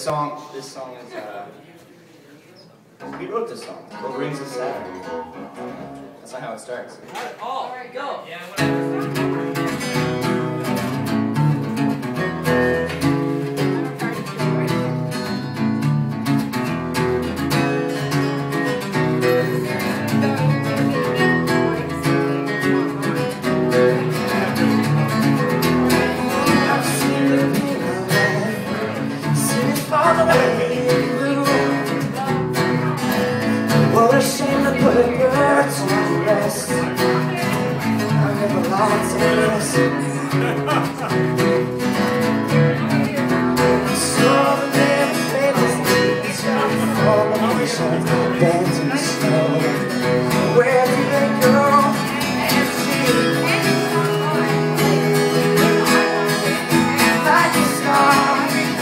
This song is, we wrote this song. It's called Rings of Saturn. That's not how it starts. All right, go. Yeah, what a shame to put a girl to rest. I never lost this. So many famous things fall on the shore, dance in the snow. Where do they go? And see like a star.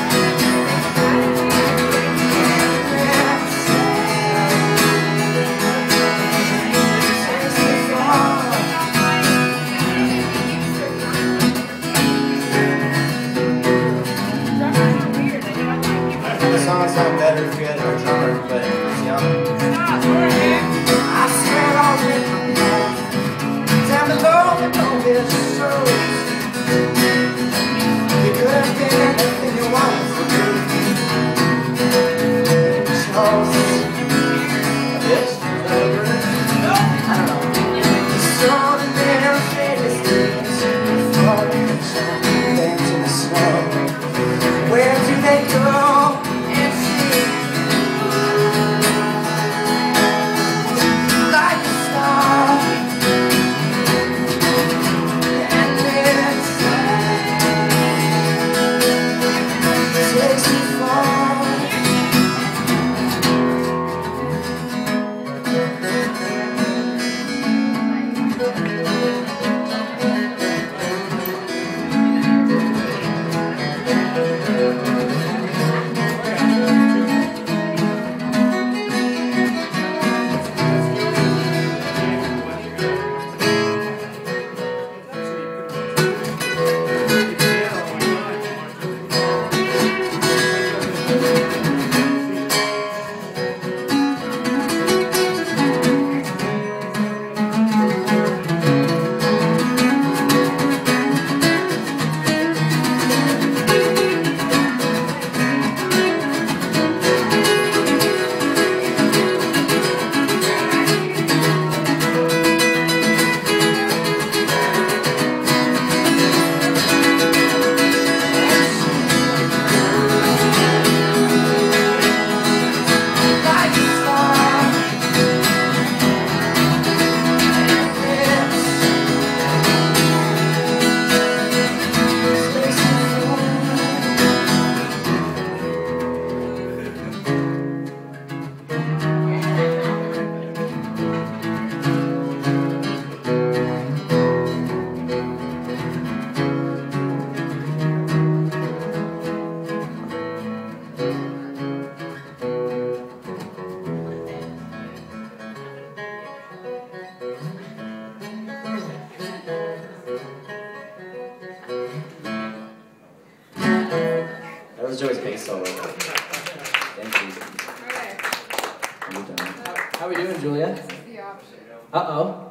The song sounds better if we had a drummer, but it's young. I swear I'll rip my head down below the golden shows. You could have been anything you wanted to be. You chose This? I don't know. So many famous things falling in the dance in the snow. Where do they go? That was Joey's bass solo. Thank you. Okay. Are you done? How are we doing, Julia? The option. Uh-oh.